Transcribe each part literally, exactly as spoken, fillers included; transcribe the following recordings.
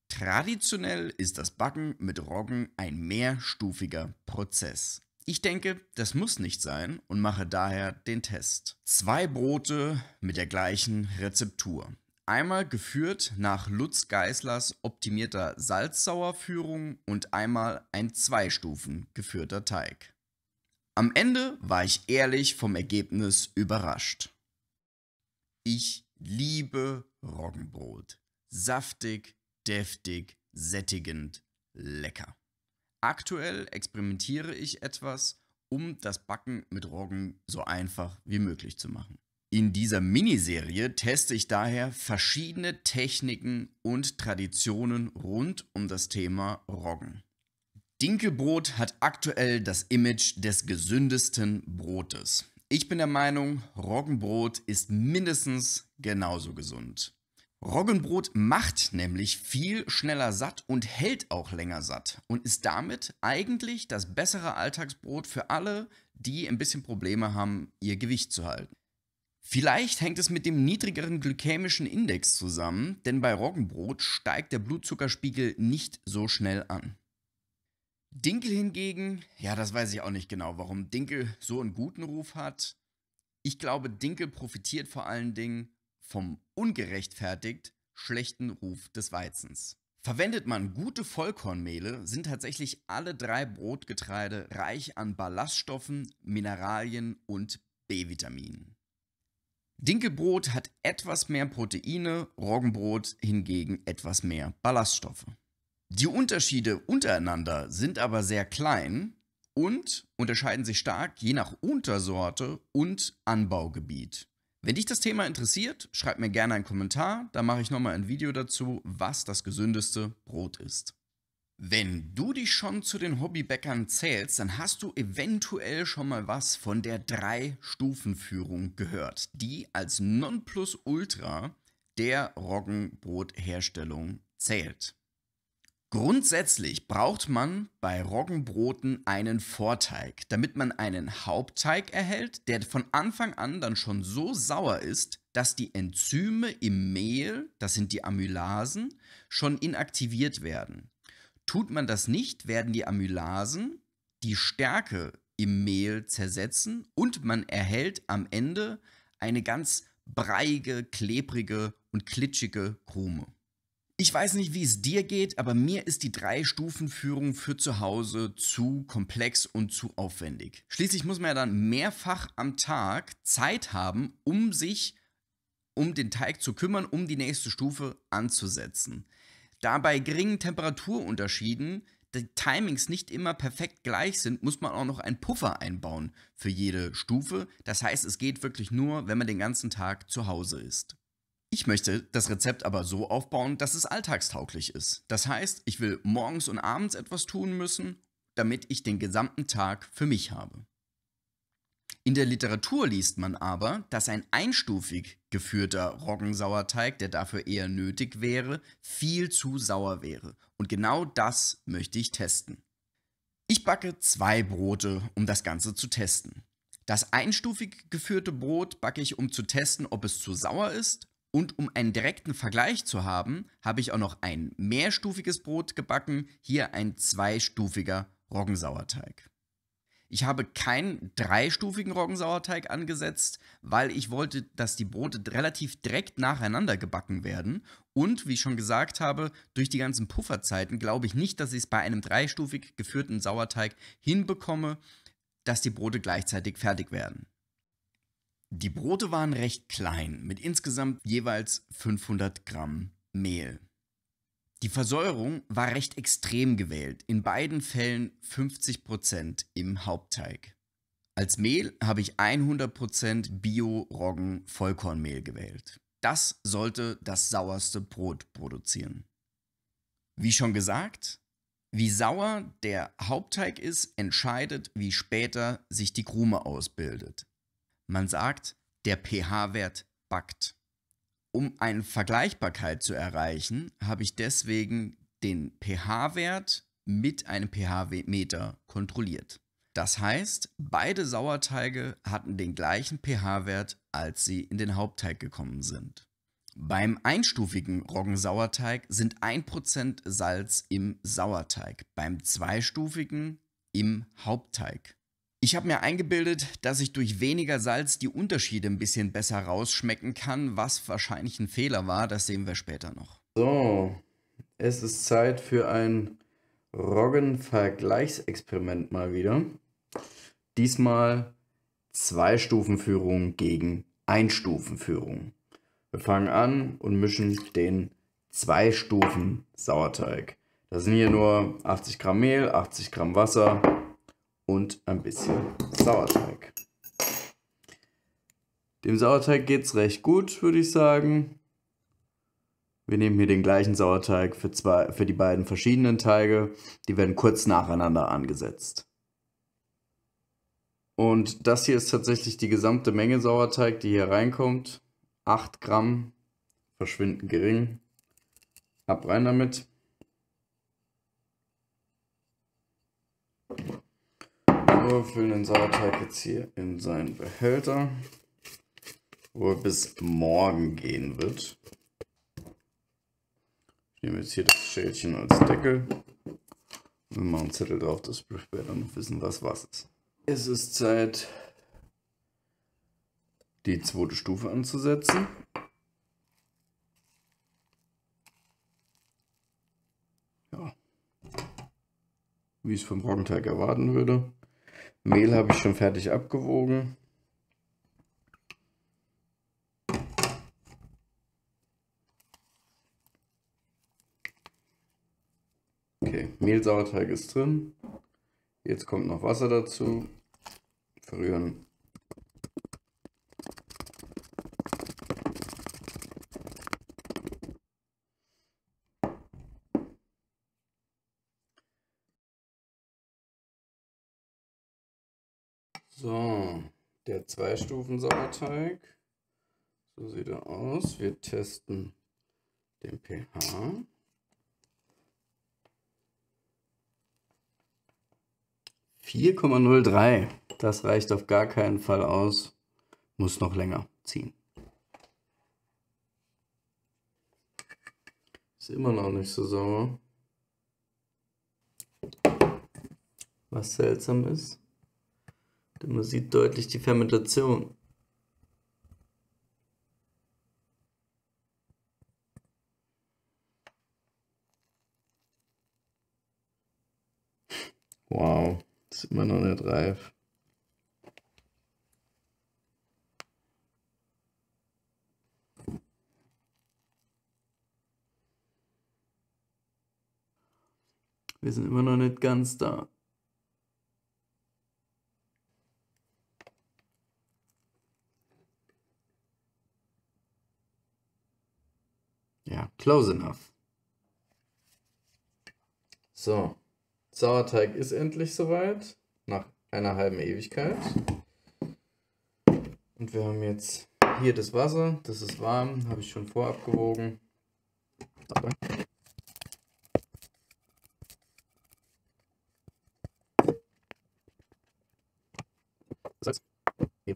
Traditionell ist das Backen mit Roggen ein mehrstufiger Prozess. Ich denke, das muss nicht sein und mache daher den Test. Zwei Brote mit der gleichen Rezeptur. Einmal geführt nach Lutz Geißlers optimierter Salz-Sauer-Führung und einmal ein zwei Stufen geführter Teig. Am Ende war ich ehrlich vom Ergebnis überrascht. Ich liebe Roggenbrot. Saftig, deftig, sättigend, lecker. Aktuell experimentiere ich etwas, um das Backen mit Roggen so einfach wie möglich zu machen. In dieser Miniserie teste ich daher verschiedene Techniken und Traditionen rund um das Thema Roggen. Dinkelbrot hat aktuell das Image des gesündesten Brotes. Ich bin der Meinung, Roggenbrot ist mindestens genauso gesund. Roggenbrot macht nämlich viel schneller satt und hält auch länger satt und ist damit eigentlich das bessere Alltagsbrot für alle, die ein bisschen Probleme haben, ihr Gewicht zu halten. Vielleicht hängt es mit dem niedrigeren glykämischen Index zusammen, denn bei Roggenbrot steigt der Blutzuckerspiegel nicht so schnell an. Dinkel hingegen, ja, das weiß ich auch nicht genau, warum Dinkel so einen guten Ruf hat. Ich glaube, Dinkel profitiert vor allen Dingen vom ungerechtfertigt schlechten Ruf des Weizens. Verwendet man gute Vollkornmehle, sind tatsächlich alle drei Brotgetreide reich an Ballaststoffen, Mineralien und B-Vitaminen. Dinkelbrot hat etwas mehr Proteine, Roggenbrot hingegen etwas mehr Ballaststoffe. Die Unterschiede untereinander sind aber sehr klein und unterscheiden sich stark je nach Untersorte und Anbaugebiet. Wenn dich das Thema interessiert, schreib mir gerne einen Kommentar, da mache ich nochmal ein Video dazu, was das gesündeste Brot ist. Wenn du dich schon zu den Hobbybäckern zählst, dann hast du eventuell schon mal was von der Drei-Stufen-Führung gehört, die als Nonplusultra der Roggenbrotherstellung zählt. Grundsätzlich braucht man bei Roggenbroten einen Vorteig, damit man einen Hauptteig erhält, der von Anfang an dann schon so sauer ist, dass die Enzyme im Mehl, das sind die Amylasen, schon inaktiviert werden. Tut man das nicht, werden die Amylasen die Stärke im Mehl zersetzen und man erhält am Ende eine ganz breiige, klebrige und klitschige Krume. Ich weiß nicht, wie es dir geht, aber mir ist die Drei-Stufen-Führung für zu Hause zu komplex und zu aufwendig. Schließlich muss man ja dann mehrfach am Tag Zeit haben, um sich um den Teig zu kümmern, um die nächste Stufe anzusetzen. Da bei geringen Temperaturunterschieden die Timings nicht immer perfekt gleich sind, muss man auch noch einen Puffer einbauen für jede Stufe. Das heißt, es geht wirklich nur, wenn man den ganzen Tag zu Hause ist. Ich möchte das Rezept aber so aufbauen, dass es alltagstauglich ist. Das heißt, ich will morgens und abends etwas tun müssen, damit ich den gesamten Tag für mich habe. In der Literatur liest man aber, dass ein einstufig geführter Roggensauerteig, der dafür eher nötig wäre, viel zu sauer wäre. Und genau das möchte ich testen. Ich backe zwei Brote, um das Ganze zu testen. Das einstufig geführte Brot backe ich, um zu testen, ob es zu sauer ist. Und um einen direkten Vergleich zu haben, habe ich auch noch ein mehrstufiges Brot gebacken, hier ein zweistufiger Roggensauerteig. Ich habe keinen dreistufigen Roggensauerteig angesetzt, weil ich wollte, dass die Brote relativ direkt nacheinander gebacken werden. Und wie ich schon gesagt habe, durch die ganzen Pufferzeiten glaube ich nicht, dass ich es bei einem dreistufig geführten Sauerteig hinbekomme, dass die Brote gleichzeitig fertig werden. Die Brote waren recht klein, mit insgesamt jeweils fünfhundert Gramm Mehl. Die Versäuerung war recht extrem gewählt, in beiden Fällen fünfzig Prozent im Hauptteig. Als Mehl habe ich hundert Prozent Bio-Roggen-Vollkornmehl gewählt. Das sollte das sauerste Brot produzieren. Wie schon gesagt, wie sauer der Hauptteig ist, entscheidet, wie später sich die Krume ausbildet. Man sagt, der pH-Wert backt. Um eine Vergleichbarkeit zu erreichen, habe ich deswegen den pH-Wert mit einem pH-Meter kontrolliert. Das heißt, beide Sauerteige hatten den gleichen pH-Wert, als sie in den Hauptteig gekommen sind. Beim einstufigen Roggensauerteig sind ein Prozent Salz im Sauerteig, beim zweistufigen im Hauptteig. Ich habe mir eingebildet, dass ich durch weniger Salz die Unterschiede ein bisschen besser rausschmecken kann, was wahrscheinlich ein Fehler war, das sehen wir später noch. So, es ist Zeit für ein Roggen-Vergleichsexperiment mal wieder. Diesmal Zwei-Stufen-Führung gegen Ein-Stufen-Führung. Wir fangen an und mischen den Zwei-Stufen-Sauerteig. Das sind hier nur achtzig Gramm Mehl, achtzig Gramm Wasser und ein bisschen Sauerteig. Dem Sauerteig geht es recht gut, würde ich sagen. Wir nehmen hier den gleichen Sauerteig für, zwei, für die beiden verschiedenen Teige. Die werden kurz nacheinander angesetzt. Und das hier ist tatsächlich die gesamte Menge Sauerteig, die hier reinkommt. acht Gramm, verschwindend gering. Ab rein damit. Wir füllen den Sauerteig jetzt hier in seinen Behälter, wo er bis morgen gehen wird. Ich nehme jetzt hier das Schälchen als Deckel. Wir machen einen Zettel drauf, dass wir später noch wissen, was was ist. Es ist Zeit, die zweite Stufe anzusetzen. Ja, wie ich es vom Roggenteig erwarten würde. Mehl habe ich schon fertig abgewogen. Okay, Mehlsauerteig ist drin. Jetzt kommt noch Wasser dazu. Verrühren. So, der Zwei-Stufen-Sauerteig. So sieht er aus. Wir testen den pH. vier Komma null drei. Das reicht auf gar keinen Fall aus. Muss noch länger ziehen. Ist immer noch nicht so sauer. Was seltsam ist, denn man sieht deutlich die Fermentation. Wow, ist immer noch nicht reif. Wir sind immer noch nicht ganz da. Ja, close enough. So, Sauerteig ist endlich soweit, nach einer halben Ewigkeit. Und wir haben jetzt hier das Wasser, das ist warm, habe ich schon vorab gewogen. Warte. Das heißt, hier.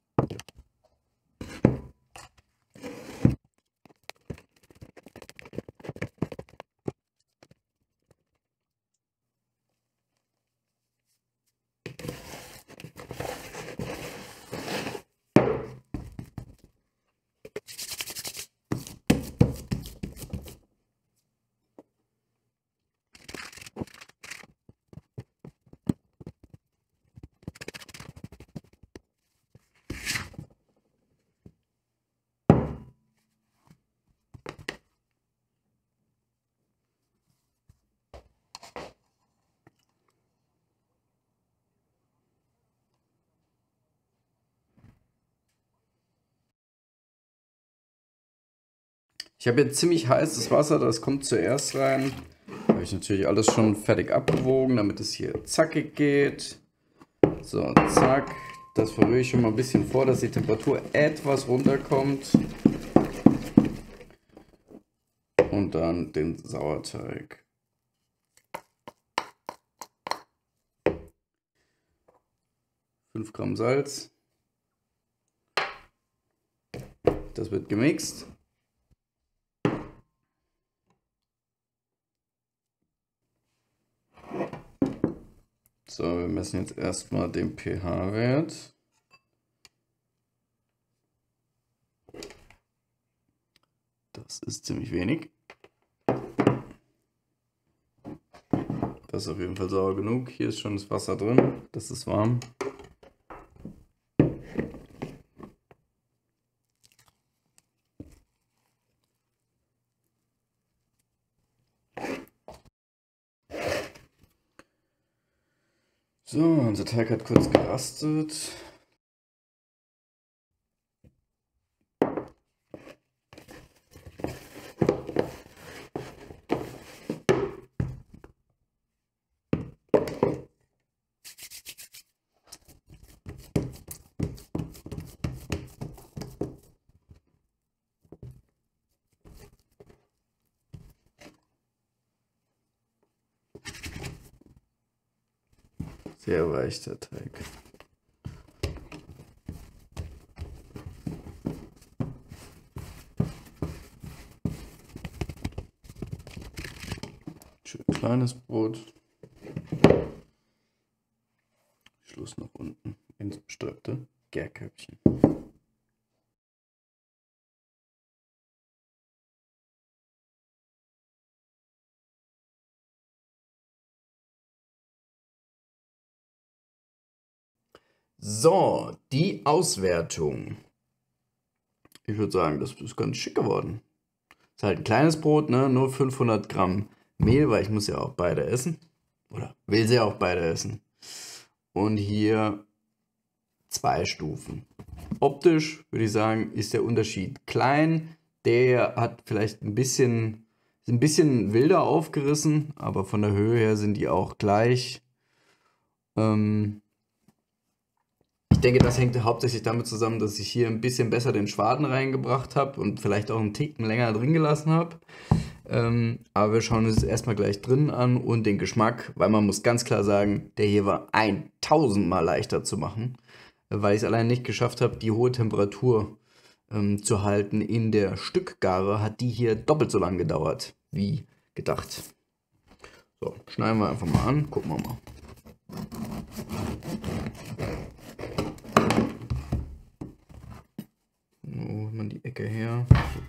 Ich habe jetzt ziemlich heißes Wasser, das kommt zuerst rein. Habe ich natürlich alles schon fertig abgewogen, damit es hier zackig geht. So, zack. Das verrühre ich schon mal ein bisschen vor, dass die Temperatur etwas runterkommt. Und dann den Sauerteig. fünf Gramm Salz. Das wird gemixt. So, wir messen jetzt erstmal den pH-Wert. Das ist ziemlich wenig. Das ist auf jeden Fall sauer genug. Hier ist schon das Wasser drin. Das ist warm. So, unser Teig hat kurz gerastet. Sehr weich der Teig. Schön kleines Brot. Schluss nach unten ins bestäubte Gärkörbchen. So, die Auswertung. Ich würde sagen, das ist ganz schick geworden. Ist halt ein kleines Brot, ne? Nur fünfhundert Gramm Mehl, weil ich muss ja auch beide essen. Oder will sie auch beide essen. Und hier zwei Stufen. Optisch würde ich sagen, ist der Unterschied klein. Der hat vielleicht ein bisschen, ist ein bisschen wilder aufgerissen, aber von der Höhe her sind die auch gleich. Ähm, Ich denke, das hängt hauptsächlich damit zusammen, dass ich hier ein bisschen besser den Schwaden reingebracht habe und vielleicht auch einen Ticken länger drin gelassen habe. Ähm, aber wir schauen uns erstmal gleich drin an und den Geschmack, weil man muss ganz klar sagen, der hier war tausendmal leichter zu machen, weil ich es allein nicht geschafft habe, die hohe Temperatur ähm, zu halten in der Stückgare, hat die hier doppelt so lang gedauert wie gedacht. So, schneiden wir einfach mal an, gucken wir mal. Wo holt man die Ecke her?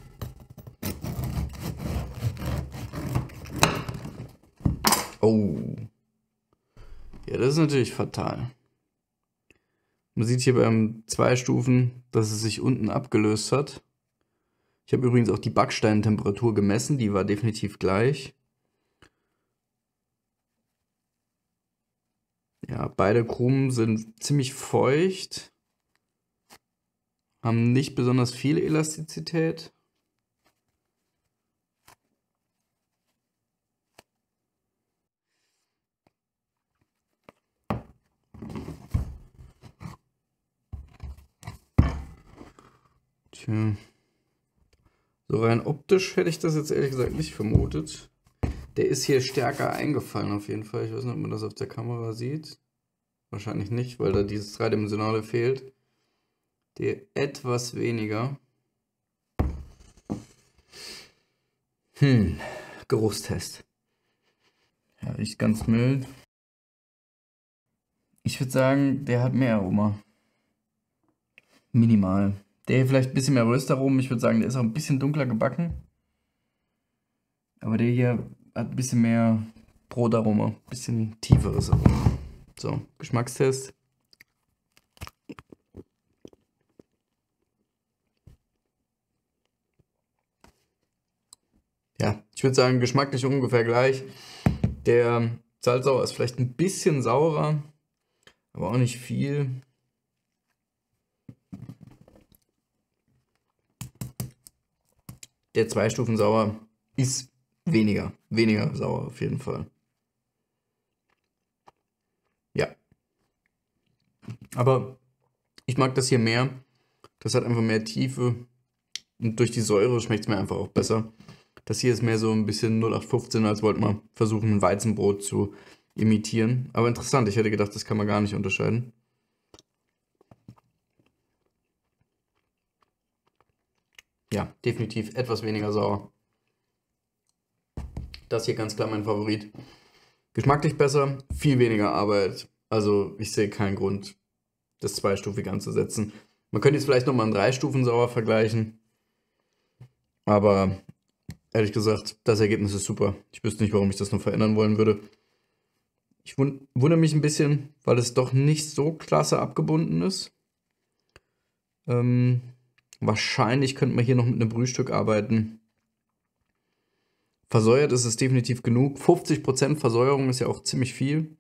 Oh. Ja, das ist natürlich fatal. Man sieht hier beim zwei Stufen, dass es sich unten abgelöst hat. Ich habe übrigens auch die Backsteintemperatur gemessen, die war definitiv gleich. Ja, beide Krumen sind ziemlich feucht, haben nicht besonders viel Elastizität. Tja. So rein optisch hätte ich das jetzt ehrlich gesagt nicht vermutet. Der ist hier stärker eingefallen auf jeden Fall. Ich weiß nicht, ob man das auf der Kamera sieht. Wahrscheinlich nicht, weil da dieses Dreidimensionale fehlt. Der etwas weniger. Hm, Geruchstest. Ja, riecht ganz mild. Ich würde sagen, der hat mehr Aroma. Minimal. Der hier vielleicht ein bisschen mehr Röstaromen. Ich würde sagen, der ist auch ein bisschen dunkler gebacken. Aber der hier hat ein bisschen mehr Brotaroma. Ein bisschen tieferes Aroma. So, Geschmackstest. Ja, ich würde sagen, geschmacklich ungefähr gleich. Der Salzsauer ist vielleicht ein bisschen saurer, aber auch nicht viel. Der zwei Stufen sauer ist weniger, weniger sauer auf jeden Fall. Ja. Aber ich mag das hier mehr. Das hat einfach mehr Tiefe und durch die Säure schmeckt es mir einfach auch besser. Das hier ist mehr so ein bisschen null acht fünfzehn, als wollte man versuchen, ein Weizenbrot zu imitieren. Aber interessant, ich hätte gedacht, das kann man gar nicht unterscheiden. Ja, definitiv etwas weniger sauer. Das hier ganz klar mein Favorit. Geschmacklich besser, viel weniger Arbeit. Also ich sehe keinen Grund, das zweistufig anzusetzen. Man könnte jetzt vielleicht nochmal einen Drei-Stufen-Sauer vergleichen. Aber ehrlich gesagt, das Ergebnis ist super. Ich wüsste nicht, warum ich das noch verändern wollen würde. Ich wund wundere mich ein bisschen, weil es doch nicht so klasse abgebunden ist. Ähm, wahrscheinlich könnte man hier noch mit einem Brühstück arbeiten. Versäuert ist es definitiv genug. fünfzig Prozent Versäuerung ist ja auch ziemlich viel.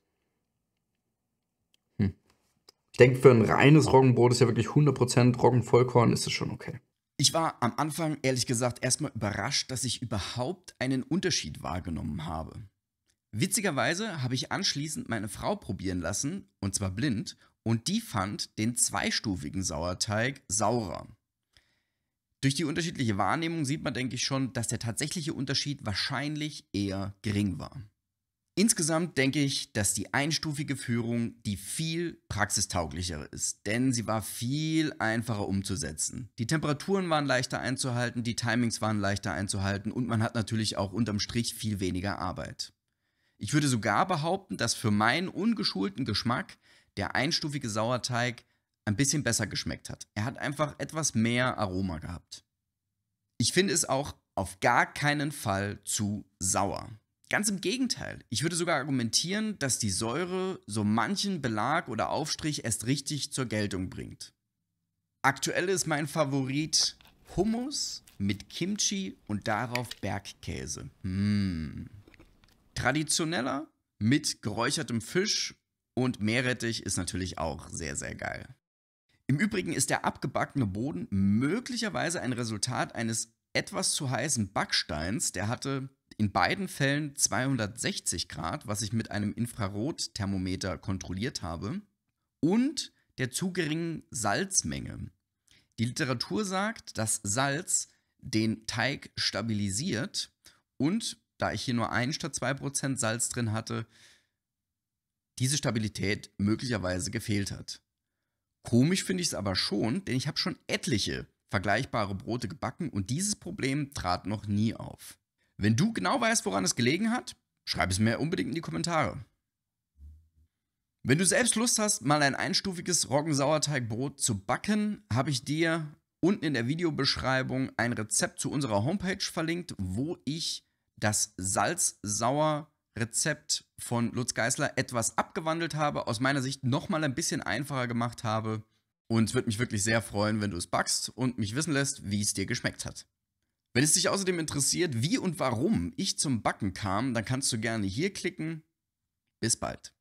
Hm. Ich denke, für ein reines Roggenbrot ist ja wirklich hundert Prozent Roggenvollkorn, ist es schon okay. Ich war am Anfang, ehrlich gesagt, erstmal überrascht, dass ich überhaupt einen Unterschied wahrgenommen habe. Witzigerweise habe ich anschließend meine Frau probieren lassen, und zwar blind, und die fand den zweistufigen Sauerteig saurer. Durch die unterschiedliche Wahrnehmung sieht man, denke ich schon, dass der tatsächliche Unterschied wahrscheinlich eher gering war. Insgesamt denke ich, dass die einstufige Führung die viel praxistauglichere ist, denn sie war viel einfacher umzusetzen. Die Temperaturen waren leichter einzuhalten, die Timings waren leichter einzuhalten und man hat natürlich auch unterm Strich viel weniger Arbeit. Ich würde sogar behaupten, dass für meinen ungeschulten Geschmack der einstufige Sauerteig ein bisschen besser geschmeckt hat. Er hat einfach etwas mehr Aroma gehabt. Ich finde es auch auf gar keinen Fall zu sauer. Ganz im Gegenteil. Ich würde sogar argumentieren, dass die Säure so manchen Belag oder Aufstrich erst richtig zur Geltung bringt. Aktuell ist mein Favorit Hummus mit Kimchi und darauf Bergkäse. Mmh. Traditioneller mit geräuchertem Fisch und Meerrettich ist natürlich auch sehr, sehr geil. Im Übrigen ist der abgebackene Boden möglicherweise ein Resultat eines etwas zu heißen Backsteins. Der hatte in beiden Fällen zweihundertsechzig Grad, was ich mit einem Infrarotthermometer kontrolliert habe, und der zu geringen Salzmenge. Die Literatur sagt, dass Salz den Teig stabilisiert und, da ich hier nur ein statt zwei Prozent Salz drin hatte, diese Stabilität möglicherweise gefehlt hat. Komisch finde ich es aber schon, denn ich habe schon etliche vergleichbare Brote gebacken und dieses Problem trat noch nie auf. Wenn du genau weißt, woran es gelegen hat, schreib es mir unbedingt in die Kommentare. Wenn du selbst Lust hast, mal ein einstufiges Roggensauerteigbrot zu backen, habe ich dir unten in der Videobeschreibung ein Rezept zu unserer Homepage verlinkt, wo ich das Salz-Sauer-Rezept von Lutz Geisler etwas abgewandelt habe, aus meiner Sicht nochmal ein bisschen einfacher gemacht habe. Und es würde mich wirklich sehr freuen, wenn du es backst und mich wissen lässt, wie es dir geschmeckt hat. Wenn es dich außerdem interessiert, wie und warum ich zum Backen kam, dann kannst du gerne hier klicken. Bis bald.